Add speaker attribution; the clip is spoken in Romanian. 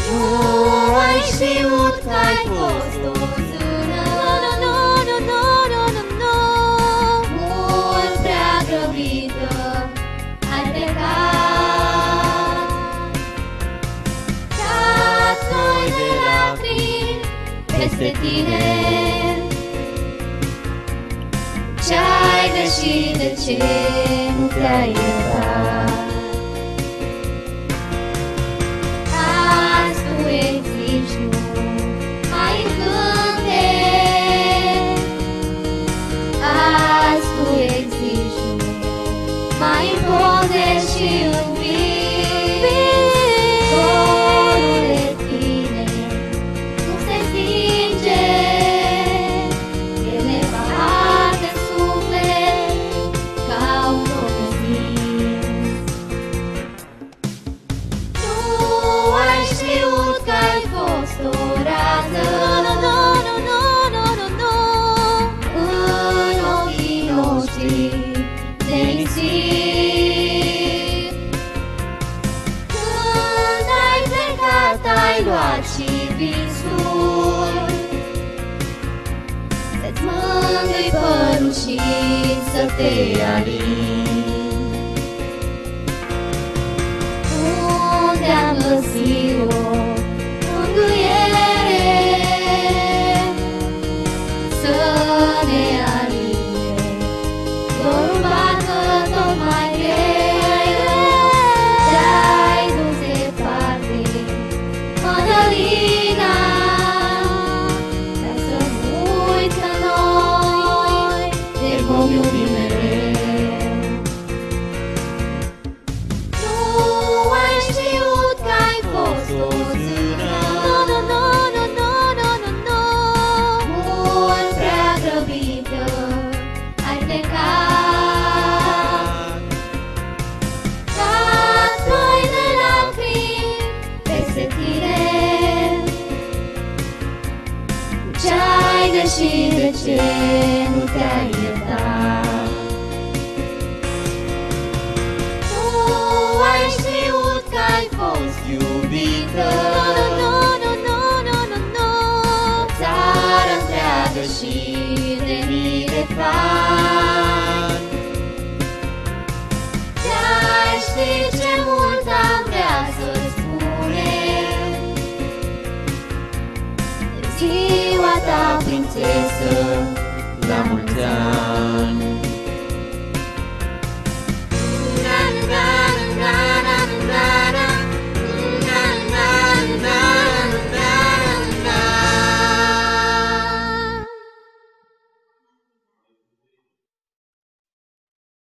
Speaker 1: Nu ai știut că ai fost o zână, mult prea grăbită ai plecat. Dat noi de lacrimi peste tine, ce-ai greșit, de ce nu te-ai iertat? Azi tu existi, nu mai încântec. Azi tu existi, nu mai împoderi și învingi. Dorul de tine nu se stinge, el ne va arde în suflet ca un foc nestins. Nu ai știut că ai fost o rază în ochii noștri neistit. Când ai plecat, ai luat și visul, să-ți mângâi părul și să te alini. Unde am găsit o mângâiere să ne aline, dorul bată tot mai greu. Te-ai dus departe, Mădălina, dar să nu uiți că noi te vom iubi mereu. Nu ai știut că ai fost o zână, mult prea grăbită ai plecat. Dat noi de lacrimi peste tine, ce-ai greșit, de ce nu te-ai iertat? Nu ai știut că ai fost iubită, țară întreagă și de mii de fani. Te-ai ști ce mult am vrea să-ți spunem, ziua ta, prințesă,
Speaker 2: La mulți ani.